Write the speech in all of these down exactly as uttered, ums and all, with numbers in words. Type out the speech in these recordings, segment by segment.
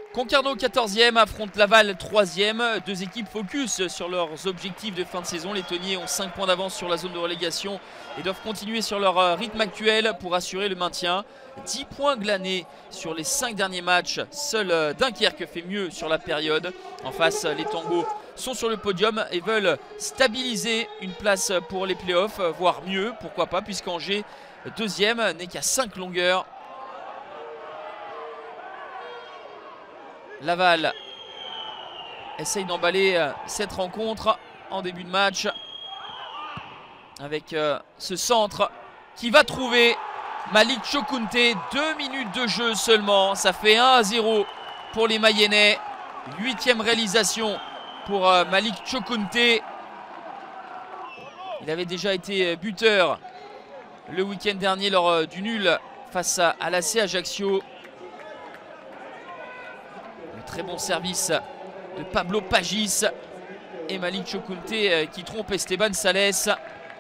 Concarneau quatorzième affronte Laval troisième. Deux équipes focus sur leurs objectifs de fin de saison. Les Tonniers ont cinq points d'avance sur la zone de relégation et doivent continuer sur leur rythme actuel pour assurer le maintien. dix points glanés sur les cinq derniers matchs. Seul Dunkerque fait mieux sur la période. En face, les Tangos sont sur le podium et veulent stabiliser une place pour les playoffs, voire mieux, pourquoi pas, puisqu'Angers, deuxième, n'est qu'à cinq longueurs. Laval essaye d'emballer cette rencontre en début de match avec ce centre qui va trouver Malik Chokounte. Deux minutes de jeu seulement, ça fait un à zéro pour les Mayennais. Huitième réalisation pour Malik Chokounte. Il avait déjà été buteur le week-end dernier lors du nul face à l'A C Ajaccio. Très bon service de Pablo Pagis et Malik Chokounte qui trompe Esteban Sales.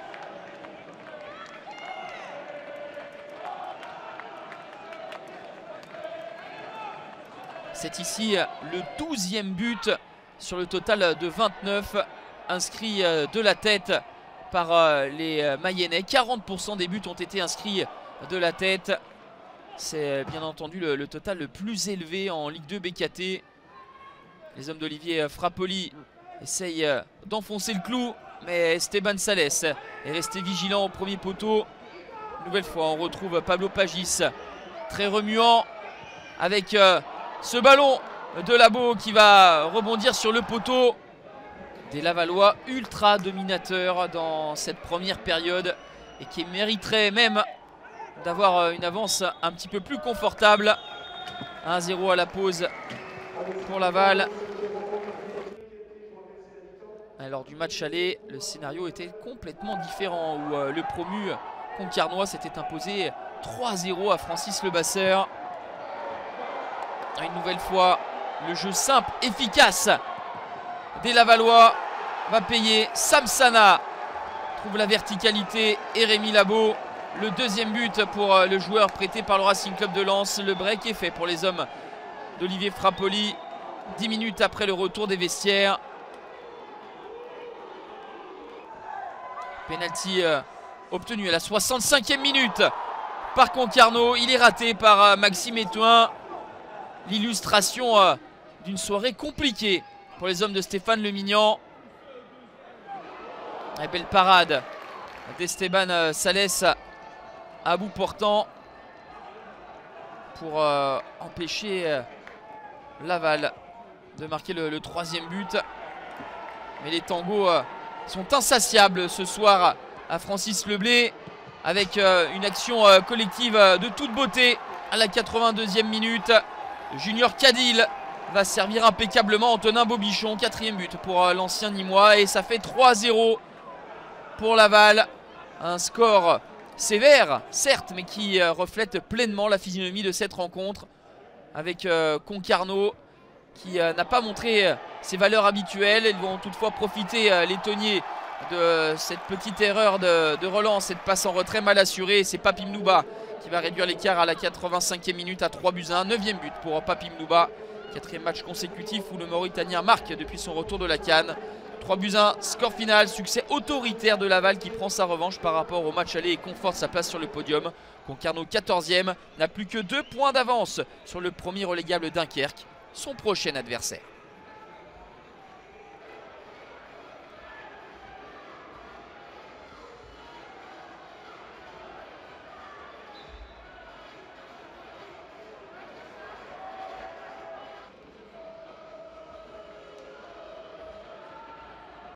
C'est ici le douzième but sur le total de vingt-neuf inscrits de la tête par les Mayennais. quarante pour cent des buts ont été inscrits de la tête. C'est bien entendu le, le total le plus élevé en Ligue deux B K T. Les hommes d'Olivier Frappoli essayent d'enfoncer le clou, mais Esteban Sales est resté vigilant au premier poteau. Une nouvelle fois, on retrouve Pablo Pagis, très remuant, avec euh, ce ballon de Labo qui va rebondir sur le poteau. Des Lavallois ultra dominateurs dans cette première période et qui mériteraient même d'avoir une avance un petit peu plus confortable. un à zéro à la pause pour Laval. Lors du match aller, le scénario était complètement différent où euh, le promu Concarnois s'était imposé trois à zéro à Francis Lebasseur. Une nouvelle fois, le jeu simple, efficace des Lavallois va payer. Samsana trouve la verticalité et Rémi Labo. Le deuxième but pour le joueur prêté par le Racing Club de Lens. Le break est fait pour les hommes d'Olivier Frappoli. dix minutes après le retour des vestiaires. Penalty euh, obtenu à la soixante-cinquième minute par Concarneau. Il est raté par euh, Maxime Etouin. L'illustration euh, d'une soirée compliquée pour les hommes de Stéphane Lemignan. Et belle parade d'Esteban euh, Sales à bout portant pour euh, empêcher euh, Laval de marquer le, le troisième but. Mais les Tangos euh, sont insatiables ce soir à Francis Leblé avec euh, une action euh, collective euh, de toute beauté à la quatre-vingt-deuxième minute. Junior Cadil va servir impeccablement Antonin Bobichon. Quatrième but pour euh, l'ancien Nîmois et ça fait trois à zéro pour Laval. Un score sévère, certes, mais qui euh, reflète pleinement la physionomie de cette rencontre avec euh, Concarneau qui euh, n'a pas montré euh, ses valeurs habituelles. Ils vont toutefois profiter, euh, les Tonniers, de cette petite erreur de, de relance, cette passe en retrait mal assurée. C'est Papi Mnouba qui va réduire l'écart à la quatre-vingt-cinquième minute à trois buts à un. Neuvième but pour Papi Mnouba. Quatrième match consécutif où le Mauritanien marque depuis son retour de la CAN. trois buts à un, score final, succès autoritaire de Laval qui prend sa revanche par rapport au match aller et conforte sa place sur le podium. Concarneau quatorzième n'a plus que deux points d'avance sur le premier relégable Dunkerque, son prochain adversaire.